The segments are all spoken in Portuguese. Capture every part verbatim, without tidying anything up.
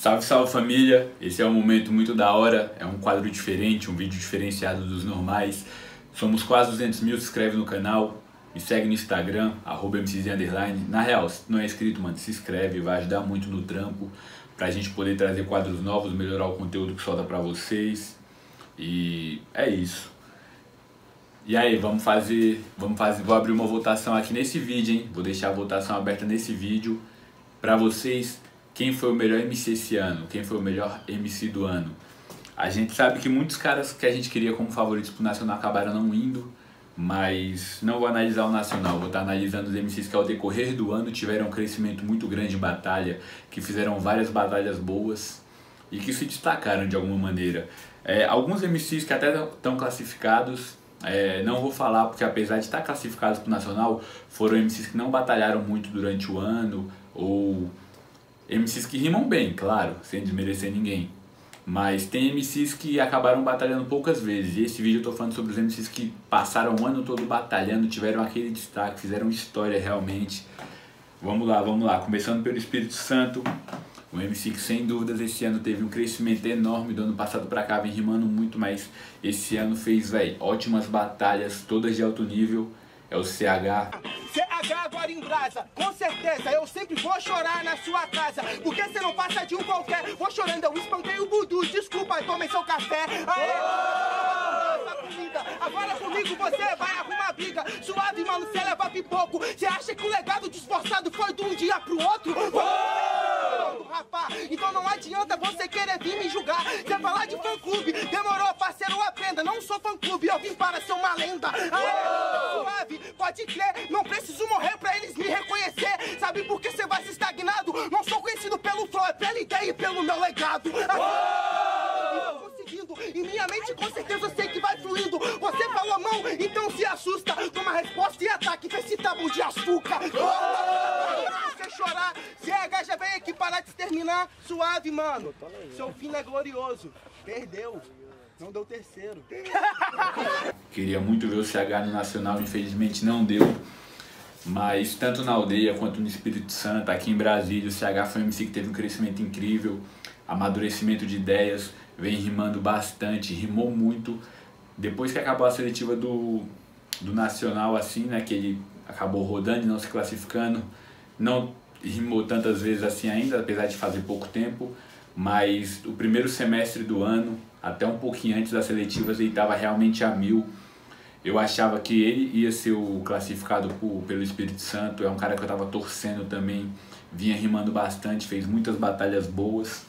Salve, salve família! Esse é um momento muito da hora, é um quadro diferente, um vídeo diferenciado dos normais. Somos quase duzentos mil, se inscreve no canal, me segue no Instagram, arroba mcz underline. Na real, se não é inscrito, mano, se inscreve, vai ajudar muito no trampo, pra gente poder trazer quadros novos, melhorar o conteúdo que solta pra vocês. E é isso. E aí, vamos fazer, vamos fazer, vou abrir uma votação aqui nesse vídeo, hein? Vou deixar a votação aberta nesse vídeo pra vocês. Quem foi o melhor M C esse ano? Quem foi o melhor M C do ano? A gente sabe que muitos caras que a gente queria como favoritos pro Nacional acabaram não indo, mas não vou analisar o Nacional, vou estar analisando os M Cs que ao decorrer do ano tiveram um crescimento muito grande em batalha, que fizeram várias batalhas boas e que se destacaram de alguma maneira. É, alguns M Cs que até estão classificados, é, não vou falar porque apesar de estar classificados pro Nacional, foram M Cs que não batalharam muito durante o ano, ou M Cs que rimam bem, claro, sem desmerecer ninguém. Mas tem M Cs que acabaram batalhando poucas vezes. E esse vídeo eu tô falando sobre os M Cs que passaram o ano todo batalhando, tiveram aquele destaque, fizeram história realmente. Vamos lá, vamos lá. Começando pelo Espírito Santo, o M C que sem dúvidas esse ano teve um crescimento enorme. Do ano passado pra cá vem rimando muito, mas esse ano fez, velho, ótimas batalhas, todas de alto nível. É o C H. C H agora em brasa, com certeza eu sempre vou chorar na sua casa. Porque você não passa de um qualquer. Vou chorando, eu espanquei o voodoo. Desculpa, eu tomei seu café. Aê, comida. Agora comigo você vai arrumar briga. Suave, mano, você leva pipoco. Você acha que o legado de esforçado foi de um dia pro outro? Rapá, então não adianta você querer vir me julgar. Você falar de fã-clube, demorou, parceiro, aprenda. Não sou fã-clube, eu vim para ser uma lenda. Aê, suave, pode crer, não preciso morrer pra eles me reconhecer. Sabe por que você vai se estagnado? Não sou conhecido pelo flow, é pela ideia e pelo meu legado. Aê, conseguindo, e minha mente com certeza eu sei que vai fluindo. Você falou mão, então se assusta. Toma resposta e ataque, vê se tá bom de açúcar. Você chorar, C H já vem aqui parar de exterminar. Suave, mano, seu fim é glorioso. Perdeu, não deu terceiro. Queria muito ver o C H no Nacional, infelizmente não deu. Mas tanto na aldeia quanto no Espírito Santo, aqui em Brasília, o C H foi um M C que teve um crescimento incrível, amadurecimento de ideias, vem rimando bastante, rimou muito. Depois que acabou a seletiva do, do Nacional, assim, né, que ele acabou rodando e não se classificando, não rimou tantas vezes assim ainda, apesar de fazer pouco tempo, mas o primeiro semestre do ano, até um pouquinho antes das seletivas, ele estava realmente a mil. Eu achava que ele ia ser o classificado por, pelo Espírito Santo, é um cara que eu estava torcendo também, vinha rimando bastante, fez muitas batalhas boas.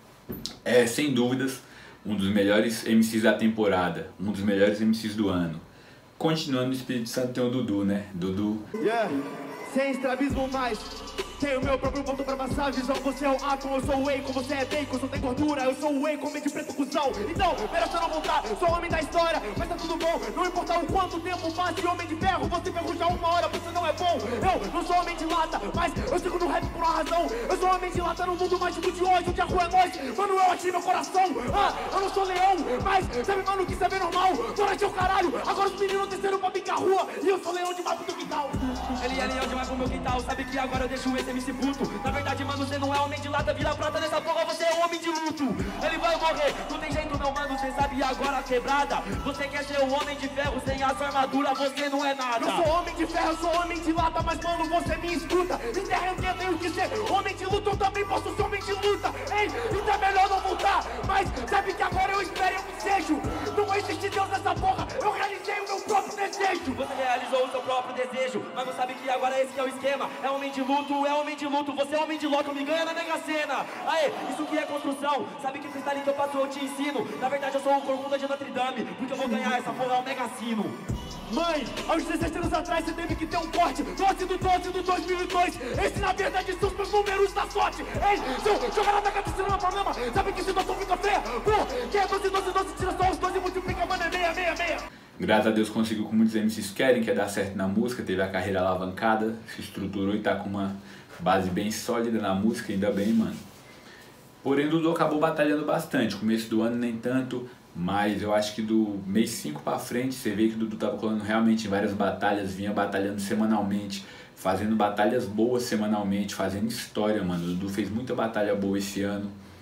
É, sem dúvidas, um dos melhores M Cs da temporada, um dos melhores M Cs do ano. Continuando no Espírito Santo tem o Dudu, né? Dudu. Yeah. Sem estrabismo mais. Tenho meu próprio ponto pra passar a visão. Você é o átomo, eu sou o Akon. Você é bacon, só tem gordura. Eu sou o Akon, meio de preto cuzão. Então, melhor você não voltar. Sou homem da história, mas tá tudo bom. Não importa o quanto tempo passe, homem de ferro. Você ferruja uma hora, você não é bom. Eu não sou homem de lata, mas eu sigo no rap por uma razão. Eu sou homem de lata no mundo mágico de hoje, onde a rua é nós. Mano, eu atirei meu coração. Ah, eu não sou leão, mas sabe, mano, que saber normal. Durante o caralho, agora os meninos desceram pra brincar rua. E eu sou leão demais pro teu quintal. Ele é leão demais pro meu quintal. Sabe que agora eu deixo esse M C puto. Na verdade, mano, você não é homem de lata, vira prata nessa porra, você é homem de luto. Ele vai morrer, não tem jeito não, mano, você sabe agora a quebrada. Você quer ser o homem de ferro, sem a sua armadura, você não é nada. Eu sou homem de ferro, eu sou homem de lata, mas mano, você me escuta. Em terra eu tenho que ser homem de luta, eu também posso ser homem de luta. Ei, então é melhor não voltar, mas sabe que agora eu espero e eu me sejo. Não existe Deus nessa porra, eu realizei o meu próprio desejo. Você realizou o seu próprio desejo, mas não sabe que agora esse que é o esquema. É homem de luto, é homem de luto. Você é homem de loto, me ganha na Mega Sena. Aê, isso que é construção. Sabe que freestyle que eu faço, eu te ensino. Na verdade eu sou o corcunda de Notre Dame, porque eu vou ganhar essa porra, é o Mega Sino. Mãe, aos dezesseis anos atrás você teve que ter um corte. doze do doze do dois mil e dois. Esse na verdade são os meus números da sorte. Ei, seu jogar na cabeça não é problema. Sabe que situação fica feia? Pô, que é doze, doze, doze, tira só os doze e multiplica, mano, é meia, meia, meia. Graças a Deus conseguiu com muitos M Cs querem, quer dar certo na música, teve a carreira alavancada, se estruturou e tá com uma base bem sólida na música, ainda bem, mano. Porém, o Dudu acabou batalhando bastante, começo do ano nem tanto, mas eu acho que do mês cinco pra frente, você vê que o Dudu tava colando realmente em várias batalhas, vinha batalhando semanalmente, fazendo batalhas boas semanalmente, fazendo história, mano. O Dudu fez muita batalha boa esse ano.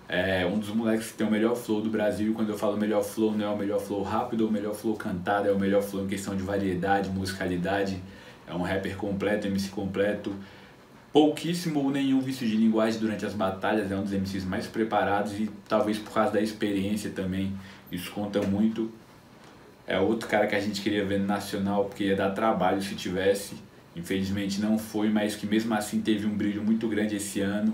É um dos moleques que tem o melhor flow do Brasil. Quando eu falo melhor flow, não é o melhor flow rápido ou o melhor flow cantado, é o melhor flow em questão de variedade, musicalidade. É um rapper completo, M C completo. Pouquíssimo ou nenhum vício de linguagem durante as batalhas, é um dos M Cs mais preparados e talvez por causa da experiência também, isso conta muito. É outro cara que a gente queria ver no Nacional, porque ia dar trabalho se tivesse. Infelizmente não foi, mas que mesmo assim teve um brilho muito grande esse ano.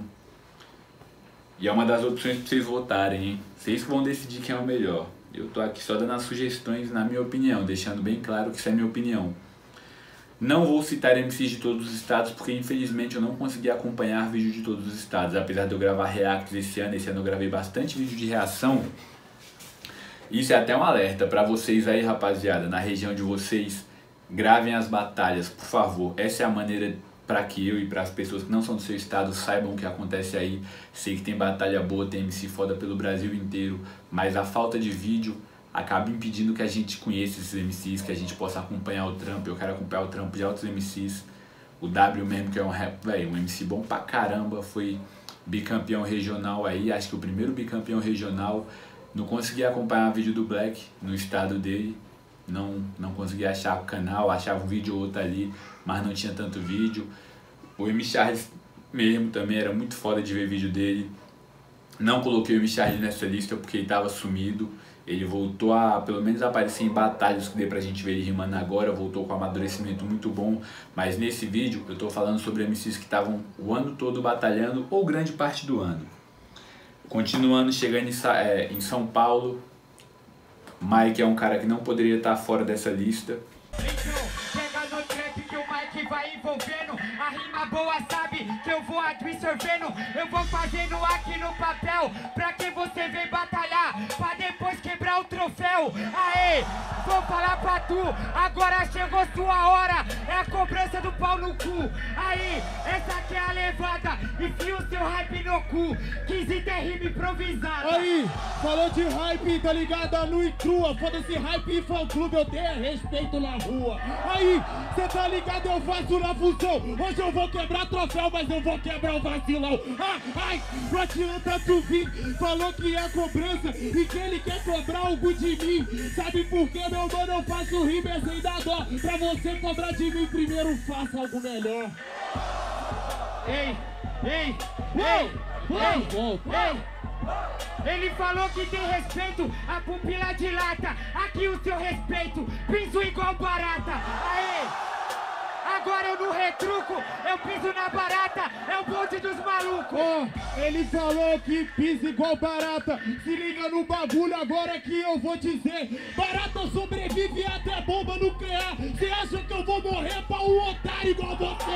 E é uma das opções para vocês votarem, hein? Vocês que vão decidir quem é o melhor. Eu tô aqui só dando as sugestões na minha opinião, deixando bem claro que isso é minha opinião. Não vou citar M Cs de todos os estados, porque infelizmente eu não consegui acompanhar vídeo de todos os estados. Apesar de eu gravar reacts esse ano, esse ano eu gravei bastante vídeo de reação. Isso é até um alerta para vocês aí, rapaziada, na região de vocês, gravem as batalhas, por favor. Essa é a maneira para que eu e para as pessoas que não são do seu estado saibam o que acontece aí. Sei que tem batalha boa, tem M C foda pelo Brasil inteiro, mas a falta de vídeo acaba impedindo que a gente conheça esses M Cs, que a gente possa acompanhar o trampo. Eu quero acompanhar o trampo de outros M Cs. O W mesmo, que é um rap, velho, um M C bom pra caramba, foi bicampeão regional aí, acho que o primeiro bicampeão regional. Não consegui acompanhar o vídeo do Black no estado dele, não, não consegui achar o canal, achava um vídeo ou outro ali, mas não tinha tanto vídeo. O M. Charles mesmo também era muito foda de ver vídeo dele. Não coloquei o M. Charles nessa lista porque ele estava sumido. Ele voltou a, pelo menos, aparecer em batalhas que dê pra gente ver ele rimando agora, voltou com um amadurecimento muito bom. Mas nesse vídeo eu tô falando sobre M Cs que estavam o ano todo batalhando, ou grande parte do ano. Continuando, chegando em, é, em São Paulo, Mike é um cara que não poderia estar fora dessa lista. Chega no trap que o Mike vai envolvendo, a rima boa sabe que eu vou absorvendo, eu vou fazendo aqui no papel, pra que você vem batalhar, pra depois quebrar o troféu. Aê, vou falar pra tu, agora chegou sua hora, é a cobrança do pau no cu. Aí, essa aqui é a levada, enfia o seu hype no cu, quinze tem rima improvisada. Aí, falou de hype, tá ligado? Nu e crua, foda-se hype e fã clube, eu tenho respeito na rua. Aí, cê tá ligado, eu faço na função, hoje eu vou quebrar troféu, mas eu vou quebrar o vacilão. Ah, ai, não adianta tu vir, falou que é cobrança e que ele quer cobrar algo de mim. Sabe por que, meu mano, eu faço rima sem dar dó? Pra você cobrar de mim, primeiro faça algo melhor. Ei, ei, ei, ei, ei. Ele falou que tem respeito, a pupila dilata, aqui o seu respeito, piso igual barata. Aê! Agora eu não retruco, eu piso na barata, é o bonde dos malucos. Oh, ele falou que pisa igual barata, se liga no bagulho agora que eu vou dizer. Barata sobrevive até bomba nuclear, cê acha que eu vou morrer pra um otário igual você?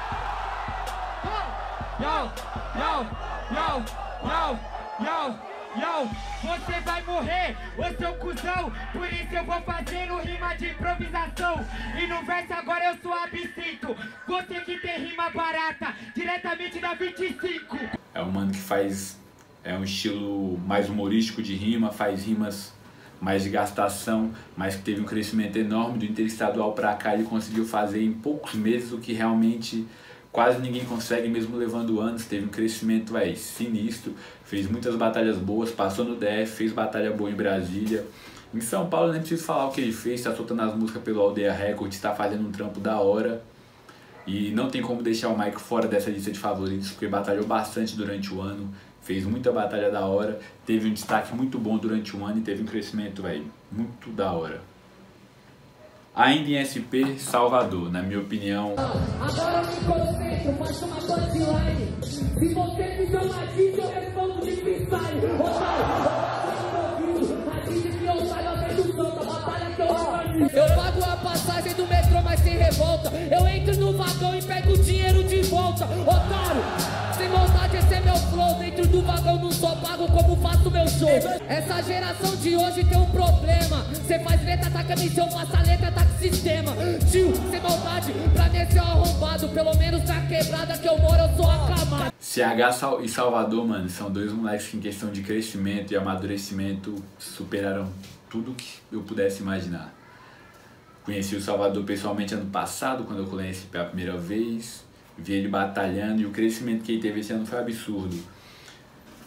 Yo, yo, yo, yo, yo. Yo, você vai morrer, ô seu cuzão. Por isso eu vou fazendo rima de improvisação. E no verso agora eu sou absinto. Você que tem rima barata, diretamente da vinte e cinco. É um mano que faz, é um estilo mais humorístico de rima, faz rimas mais de gastação, mas que teve um crescimento enorme do interestadual pra cá. Ele conseguiu fazer em poucos meses o que realmente quase ninguém consegue, mesmo levando anos. Teve um crescimento, véio, sinistro, fez muitas batalhas boas, passou no D F, fez batalha boa em Brasília. Em São Paulo nem preciso falar o que ele fez, tá soltando as músicas pelo Aldeia Records, tá fazendo um trampo da hora. E não tem como deixar o Mike fora dessa lista de favoritos, porque batalhou bastante durante o ano, fez muita batalha da hora, teve um destaque muito bom durante o ano e teve um crescimento, véio, muito da hora. Ainda em S P, Salvador, na minha opinião. Agora me concentro, faço uma punchline. Se você fizer uma dica, eu respondo de freestyle. Eu pago a passagem do metrô, mas sem revolta. Eu entro no vagão e pego o dinheiro de volta. Otário, sem vontade, esse é meu flow. Dentro do vagão não só pago como faço meu show. Essa geração de hoje tem um problema. Cê faz letra, taca missão, eu faço a letra, taca sistema. Tio, sem maldade, pra mim esse é um arrombado. Pelo menos na quebrada que eu moro, eu sou acamado. C H e Salvador, mano, são dois moleques que em questão de crescimento e amadurecimento superaram tudo que eu pudesse imaginar. Conheci o Salvador pessoalmente ano passado, quando eu conheci pela primeira vez. Vi ele batalhando e o crescimento que ele teve esse ano foi absurdo.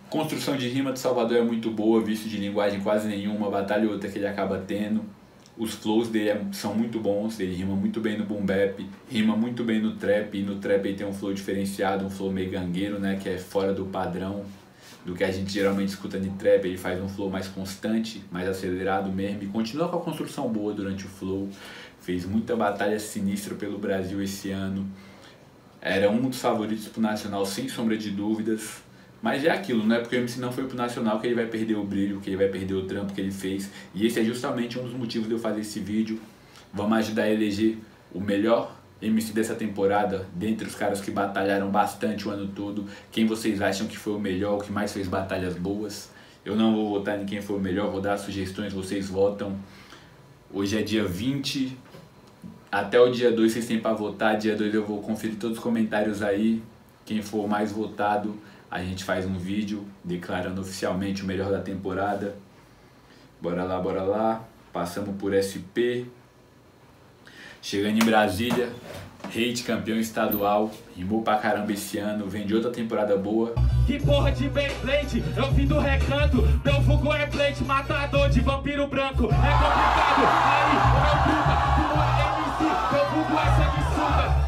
Construção de rima do Salvador é muito boa, vício de linguagem quase nenhuma, batalha ou outra que ele acaba tendo. Os flows dele são muito bons, ele rima muito bem no boom bap, rima muito bem no trap, e no trap ele tem um flow diferenciado, um flow meio gangueiro, né, que é fora do padrão do que a gente geralmente escuta de trap. Ele faz um flow mais constante, mais acelerado mesmo, e continua com a construção boa durante o flow. Fez muita batalha sinistra pelo Brasil esse ano, era um dos favoritos pro Nacional sem sombra de dúvidas. Mas é aquilo, não é porque o M C não foi pro Nacional que ele vai perder o brilho, que ele vai perder o trampo que ele fez. E esse é justamente um dos motivos de eu fazer esse vídeo. Vamos ajudar a eleger o melhor M C dessa temporada, dentre os caras que batalharam bastante o ano todo. Quem vocês acham que foi o melhor, o que mais fez batalhas boas? Eu não vou votar em quem foi o melhor, vou dar sugestões, vocês votam. Hoje é dia vinte, até o dia dois vocês têm pra votar. Dia dois eu vou conferir todos os comentários aí. Quem for o mais votado, a gente faz um vídeo declarando oficialmente o melhor da temporada. Bora lá, bora lá. Passamos por S P. Chegando em Brasília, Hate campeão estadual. Rimou pra caramba esse ano, vem de outra temporada boa. Que porra de Beyblade, eu vim do recanto. Meu vulgo é plate, matador de vampiro branco. É complicado, aí o meu truta, tu não é M C, meu vulgo é sanguessuga.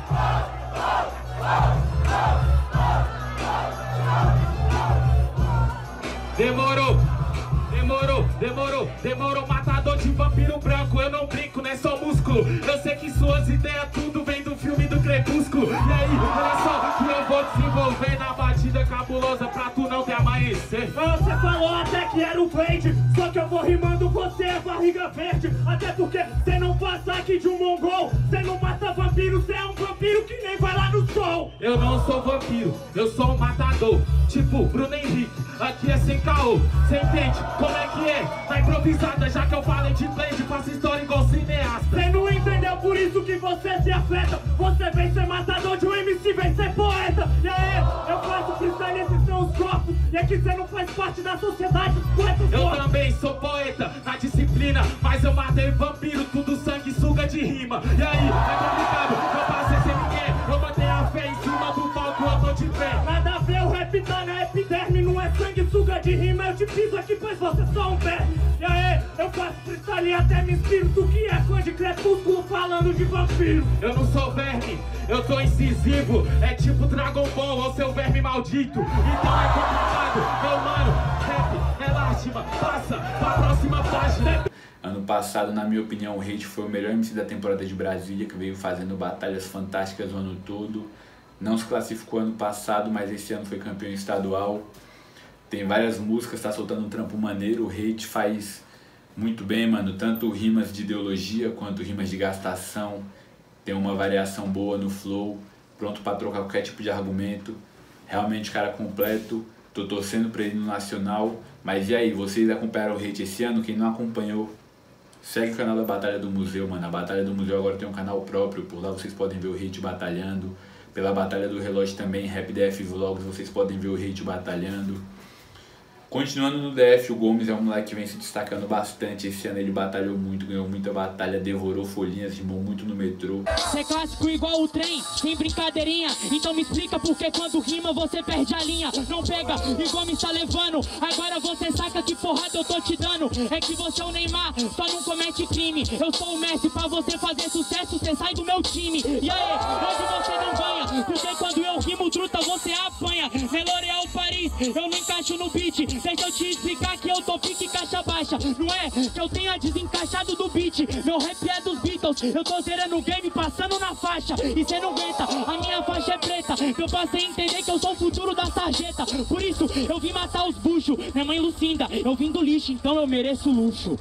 Demorou, demorou, demorou, demorou, matador de vampiro branco. Eu não brinco, não é só músculo. Eu sei que suas ideias tudo vem do filme do Crepúsculo. E aí, olha só que eu vou desenvolver na batida cabulosa pra tu não te amanhecer. Você falou até que era o Blade, só que eu vou rimando, você é barriga verde. Até porque você não passa aqui de um mongol. Você não mata vampiro, você é um vampiro que nem vai lá no sol. Eu não sou vampiro, eu sou um matador, tipo Bruno Henrique, aqui é sem caô. Cê entende como é que é? Tá improvisada, já que eu falei de Blade, faço história igual cineasta. Cê não entendeu, por isso que você se afeta. Você vem ser matador de um M C, vem ser poeta. E aí, eu faço freestyle, esses são os corpos. E aqui cê não faz parte da sociedade, poeta. Eu também sou poeta, na disciplina, mas eu matei vampiro, tudo sanguessuga de rima. E aí, é complicado, eu passei sem ninguém. Eu mantenho a fé em cima do palco, eu tô de pé. Nada a ver, o rap tá na epiderme, não é sanguessuga de rima. Eu te piso aqui, pois você é só um verme. E aí, eu faço freestyle e até me inspiro. Tu que é fã de Crepúsculo falando de vampiro. Eu não sou verme, eu tô incisivo. É tipo Dragon Ball ou seu verme maldito. Então é complicado, meu mano. Rap é lástima, passa pra próxima página. Ano passado, na minha opinião, o Hate foi o melhor M C da temporada de Brasília, que veio fazendo batalhas fantásticas o ano todo. Não se classificou ano passado, mas esse ano foi campeão estadual. Tem várias músicas, tá soltando um trampo maneiro. O Hate faz muito bem, mano. Tanto rimas de ideologia quanto rimas de gastação. Tem uma variação boa no flow. Pronto pra trocar qualquer tipo de argumento. Realmente cara completo. Tô torcendo pra ele no Nacional. Mas e aí, vocês acompanharam o Hate esse ano? Quem não acompanhou, segue o canal da Batalha do Museu, mano. A Batalha do Museu agora tem um canal próprio. Por lá vocês podem ver o Hate batalhando. Pela Batalha do Relógio também, Rap D F Vlogs, vocês podem ver o Hate batalhando. Continuando no D F, o Gomes é um moleque que vem se destacando bastante. Esse ano ele batalhou muito, ganhou muita batalha, devorou folhinhas, rimou muito no metrô. Cê é clássico igual o trem, sem brincadeirinha. Então me explica por que quando rima você perde a linha. Não pega igual me está levando. Agora você saca que porrada eu tô te dando. É que você é o Neymar, só não comete crime. Eu sou o Messi, pra você fazer sucesso cê sai do meu time. E aí, hoje você não ganha, porque quando eu rimo truta você apanha. L'Oréal Paris, eu não encaixo no beat. Deixa eu te explicar que eu tô pique caixa baixa. Não é que eu tenha desencaixado do beat. Meu rap é dos Beatles. Eu tô zerando o game, passando na faixa. E cê não aguenta, a minha faixa é preta. Eu passei a entender que eu sou o futuro da sarjeta. Por isso eu vim matar os buchos. Minha mãe Lucinda, eu vim do lixo, então eu mereço luxo.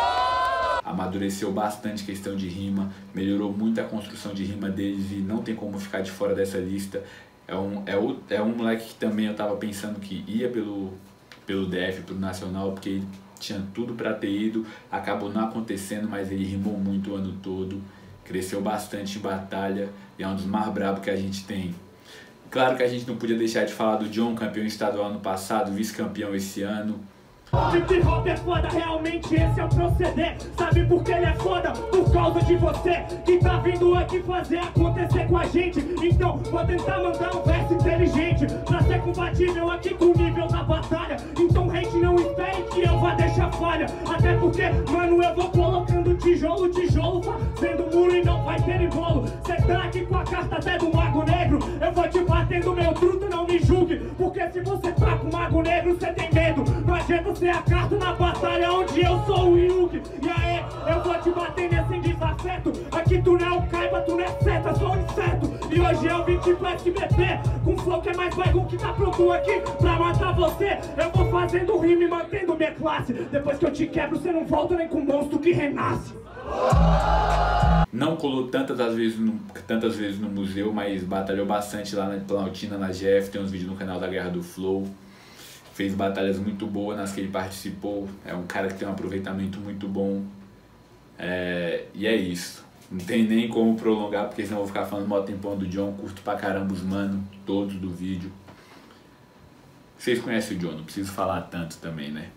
Amadureceu bastante questão de rima. Melhorou muito a construção de rima deles. E não tem como ficar de fora dessa lista. É um, é o, é um moleque que também eu tava pensando que ia pelo... pelo D F, pelo Nacional, porque ele tinha tudo pra ter ido, acabou não acontecendo, mas ele rimou muito o ano todo, cresceu bastante em batalha e é um dos mais brabos que a gente tem. Claro que a gente não podia deixar de falar do John, campeão estadual ano passado, vice-campeão esse ano, Hip hop é foda, realmente esse é o proceder. Sabe por que ele é foda? Por causa de você que tá vindo aqui fazer acontecer com a gente. Então vou tentar mandar um verso inteligente pra ser compatível aqui com o nível da batalha. Então hate, não espere que eu vá deixar falha. Até porque, mano, eu vou colocando tijolo, tijolo fazendo muro e não vai ter bolo. Cê tá aqui com a carta até do Mago Negro, eu vou te batendo meu truto, não me julgue. Porque se você tá com o Mago Negro, cê tem medo. Não adianta ser a carta na batalha onde eu sou o Yugi. E aí, eu vou te bater nesse desafeto. Aqui tu não é o caiba, tu não é seta, sou um inseto. E hoje eu vim tipo S B T, com flow que é mais bagun que tá pronto aqui pra matar você. Eu vou fazendo rima e mantendo minha classe. Depois que eu te quebro, você não volta nem com o monstro que renasce. Não colou tantas vezes, no, tantas vezes no museu, mas batalhou bastante lá na Planaltina, na G F. Tem uns vídeos no canal da Guerra do Flow. Fez batalhas muito boas nas que ele participou. É um cara que tem um aproveitamento muito bom. É, e é isso. Não tem nem como prolongar, porque senão eu vou ficar falando mó tempão do John. Curto pra caramba os mano, todos do vídeo. Vocês conhecem o John, não preciso falar tanto também, né?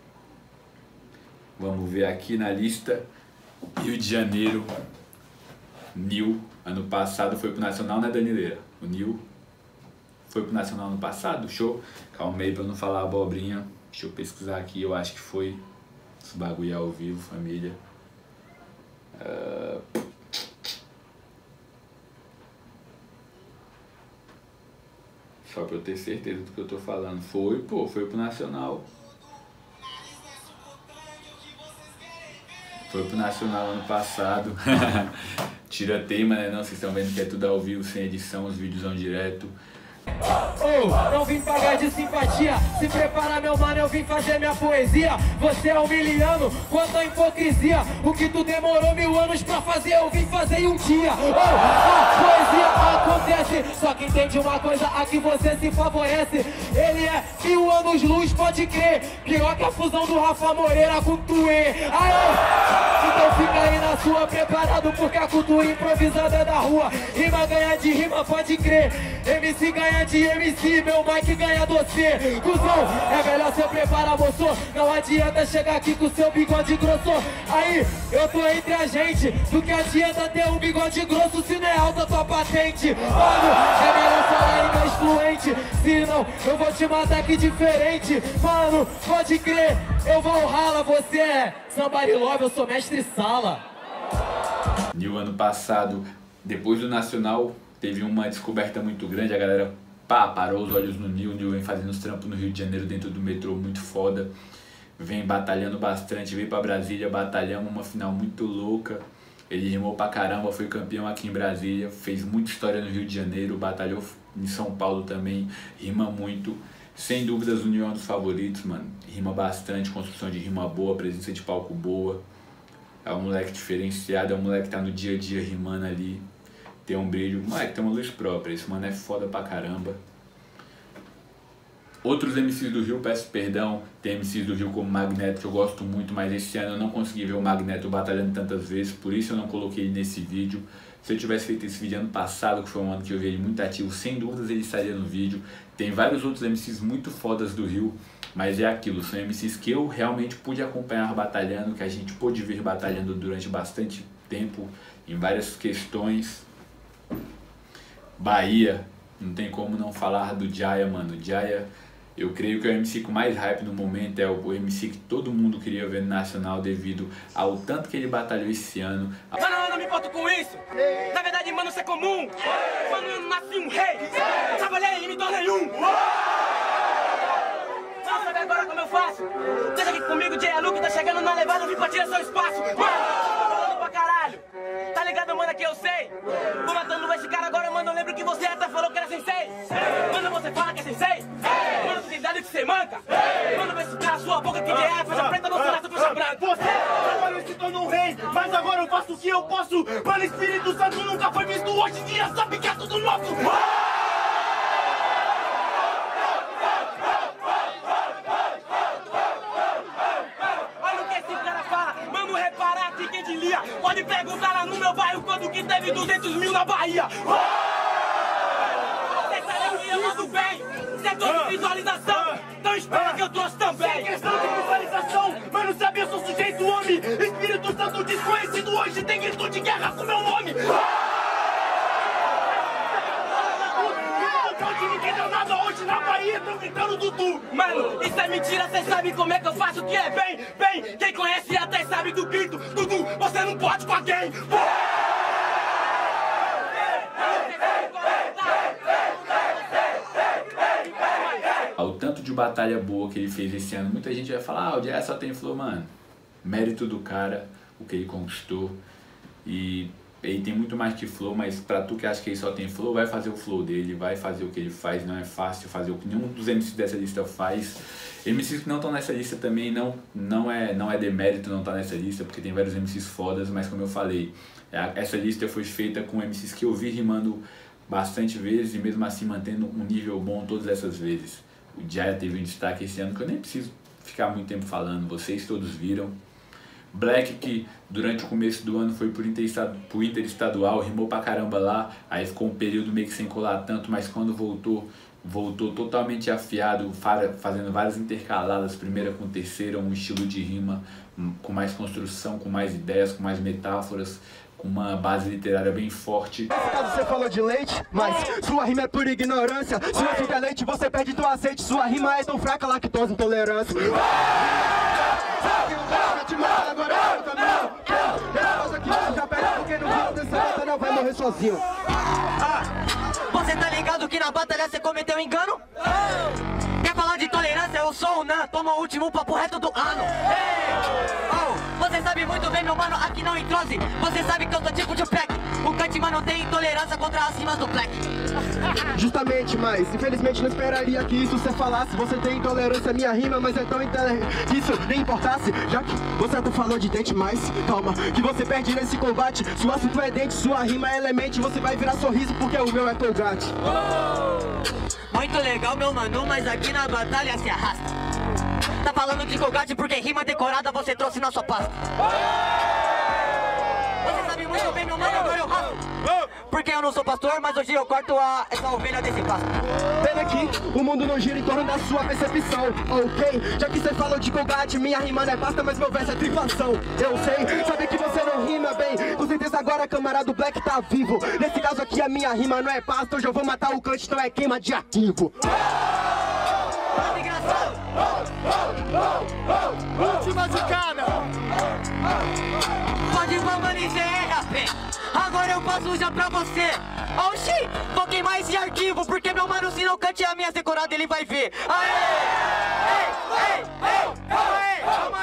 Vamos ver aqui na lista. Rio de Janeiro. Nil, ano passado foi pro Nacional, né, Danileira? O Nil foi pro Nacional ano passado, show? Calma aí pra eu não falar abobrinha. Deixa eu pesquisar aqui, eu acho que foi. Esse bagulho é ao vivo, família. Uh... Só pra eu ter certeza do que eu tô falando. Foi, pô, foi pro Nacional. Foi pro Nacional ano passado. Tira tema, né? Não, vocês estão vendo que é tudo ao vivo, sem edição, os vídeos são direto. Oh, não vim pagar de simpatia. Se prepara, meu mano, eu vim fazer minha poesia. Você é humilhando, quanta hipocrisia. O que tu demorou mil anos pra fazer, eu vim fazer em um dia. Oh, a poesia acontece. Só que entende uma coisa, aqui você se favorece. Ele é mil anos luz, pode crer. Pior que a fusão do Rafa Moreira com Tuê. Aê! Então fica aí na sua, preparado, porque a cultura improvisada é da rua. Rima ganha de rima, pode crer. M C ganha de M C, meu mic ganha doce. Cusão, é melhor você preparar, moço. Não adianta chegar aqui com seu bigode grosso. Aí, eu tô entre a gente. Do que adianta ter um bigode grosso se não é alta tua patente. Mano, é melhor falar inglês fluente. Senão, eu vou te matar aqui diferente. Mano, pode crer, eu vou rala. Você é somebody love, eu sou mestre sala. Nil, ano passado, depois do Nacional, teve uma descoberta muito grande. A galera pá, parou os olhos no Nil. O Nil vem fazendo os trampos no Rio de Janeiro dentro do metrô muito foda. Vem batalhando bastante, veio pra Brasília, batalhamos uma final muito louca. Ele rimou pra caramba, foi campeão aqui em Brasília, fez muita história no Rio de Janeiro, batalhou em São Paulo também, rima muito. Sem dúvidas o Nil é um dos favoritos, mano. Rima bastante, construção de rima boa, presença de palco boa. É um moleque diferenciado, é um moleque que tá no dia a dia rimando ali. Tem um brilho, moleque, tem uma luz própria. Esse mano é foda pra caramba. Outros M Cs do Rio, peço perdão. Tem M Cs do Rio como Magneto, que eu gosto muito, mas esse ano eu não consegui ver o Magneto batalhando tantas vezes, por isso eu não coloquei ele nesse vídeo. Se eu tivesse feito esse vídeo ano passado, que foi um ano que eu vi ele muito ativo, sem dúvidas ele estaria no vídeo. Tem vários outros M Cs muito fodas do Rio, mas é aquilo, são M Cs que eu realmente pude acompanhar batalhando, que a gente pôde ver batalhando durante bastante tempo, em várias questões. Bahia, não tem como não falar do Jaya, mano. Jaya, eu creio que é o M C com mais hype no momento, é o M C que todo mundo queria ver no Nacional devido ao tanto que ele batalhou esse ano. Mano, eu não me importo com isso. Na verdade, mano, isso é comum. Mano, eu nasci um rei. Trabalhei e me tornei um. Não sabe agora como eu faço? Deixa aqui comigo, J. Luke tá chegando na levada, vim pra tirar seu espaço. Mano, falando pra caralho. Tá ligado, mano, que eu sei. Vou matando esse cara agora, mano, eu lembro que você até falou que era sensei. Mano, você fala que é sensei. Mano, tu tem dado que você manca. Mano, vê se cala sua boca que J R faixa preta, não faixa faixa branca. Você trabalhou e se tornou um rei, mas agora eu faço o que eu posso. Mano, Espírito Santo nunca foi visto, hoje em dia sabe que é tudo nosso. Pode perguntar lá no meu bairro quando que teve duzentos mil na Bahia. Cê tá ligado, eu mando bem. Setor de visualização, então espera que eu trouxe também. hoje tem grito de guerra com meu nome. Ninguém deu nada hoje na Bahia, tão gritando Dudu. Mano, isso é mentira, cê sabe como é que eu faço que é bem, bem. Quem conhece até sabe do grito. Dudu, você não pode com alguém. O tanto de batalha boa que ele fez esse ano, muita gente vai falar, ah, o Jaya só tem flow, mano. Mérito do cara, o que ele conquistou. E ele tem muito mais que flow, mas pra tu que acha que ele só tem flow, vai fazer o flow dele, vai fazer o que ele faz, não é fácil fazer o que nenhum dos M Cs dessa lista faz. M Cs que não estão nessa lista também não, não, é, não é demérito não estar nessa lista, porque tem vários M Cs fodas, mas como eu falei, essa lista foi feita com M Cs que eu vi rimando bastante vezes e mesmo assim mantendo um nível bom todas essas vezes. O Jaya teve um destaque esse ano que eu nem preciso ficar muito tempo falando, vocês todos viram. Black, que durante o começo do ano foi por interestadual, rimou pra caramba lá, aí ficou um período meio que sem colar tanto, mas quando voltou, voltou totalmente afiado, fazendo várias intercaladas, primeira com terceira, um estilo de rima com mais construção, com mais ideias, com mais metáforas, com uma base literária bem forte. Nesse caso você falou de leite, mas sua rima é por ignorância. Se você fica leite, você perde teu azeite. Sua rima é tão fraca, lactose, intolerância. Vai morrer sozinho. Você tá ligado que na batalha você cometeu engano? Quer falar de tolerância? Eu sou o Nan, toma o último papo reto do ano. Oh, você sabe muito bem, meu mano, aqui não entrose. Você sabe que eu tô tipo de Black. O Cut, mano, tem intolerância contra as rimas do Black. Justamente, mas infelizmente não esperaria que isso você falasse. Você tem intolerância à minha rima, mas é tão inteligente que isso nem importasse. Já que você até falou de dente, mas calma, que você perde nesse combate. Sua assunto é dente, sua rima é elemente. Você vai virar sorriso porque o meu é Colgate. Oh, muito legal, meu mano, mas aqui na batalha se arrasta. Tá falando de Colgate porque rima decorada você trouxe na sua pasta. Você sabe muito bem, meu mano, agora eu raspo. Porque eu não sou pastor, mas hoje eu corto a, essa ovelha desse pasto. Pena que o mundo não gira em torno da sua percepção, ok? Já que você falou de Colgate, minha rima não é pasta, mas meu verso é tripulação. Eu sei, sabe que você não rima bem. Com certeza agora a camarada do Black tá vivo. Nesse caso aqui a minha rima não é pasta. Hoje eu vou matar o Cut, então é queima de ativo. Última zicada. Pode permanecer, rapé. Agora eu passo já pra você. Oxi, vou queimar esse arquivo, porque meu mano, se não cante a minha decorada, ele vai ver. Aê! Ei, ei, ei, calma aí, calma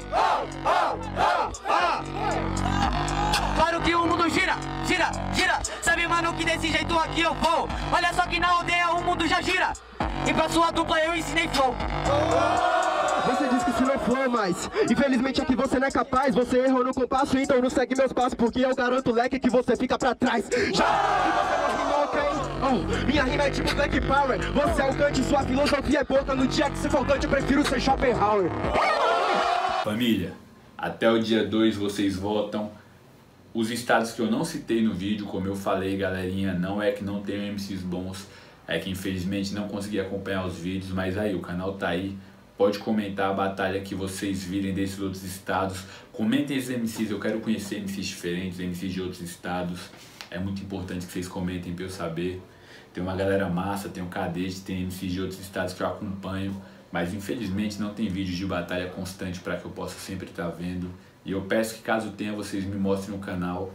aí. Claro que o mundo gira, gira, gira. Sabe, mano, que desse jeito aqui eu vou. Olha só que na aldeia o mundo já gira. E pra sua dupla eu ensinei flow. Você disse que se não for, mas infelizmente aqui você não é capaz. Você errou no compasso, então não segue meus passos, porque eu garanto, leque, que você fica pra trás. Já que você não rimou, ok? Oh, minha rima é tipo Black Power. Você é o Kant, sua filosofia é pouca. No dia que você for Kant, eu prefiro ser Schopenhauer. Família, até o dia dois vocês votam. Os estados que eu não citei no vídeo, como eu falei, galerinha, não é que não tenham M Cs bons, é que infelizmente não consegui acompanhar os vídeos, mas aí, o canal tá aí. Pode comentar a batalha que vocês virem desses outros estados. Comentem esses M Cs, eu quero conhecer M Cs diferentes, M Cs de outros estados. É muito importante que vocês comentem para eu saber. Tem uma galera massa, tem o Cadete, tem M Cs de outros estados que eu acompanho. Mas infelizmente não tem vídeos de batalha constante para que eu possa sempre estar vendo. E eu peço que caso tenha, vocês me mostrem no canal.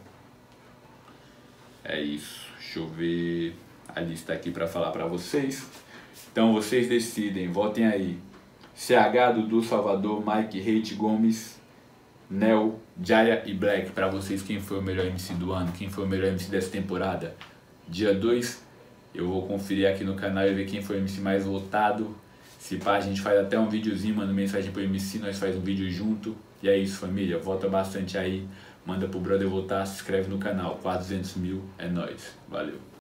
É isso. Deixa eu ver a lista aqui para falar para vocês. Então vocês decidem, votem aí. C H, Dudu, Salvador, Mike, Hate, Gomes, Nel, Jaya e Black. Pra vocês, quem foi o melhor M C do ano? Quem foi o melhor M C dessa temporada? Dia dois, eu vou conferir aqui no canal e ver quem foi o M C mais votado. Se pá, a gente faz até um videozinho, manda mensagem pro M C, nós faz um vídeo junto. E é isso, família. Vota bastante aí. Manda pro brother votar, se inscreve no canal. quase duzentos mil, é nóis. Valeu.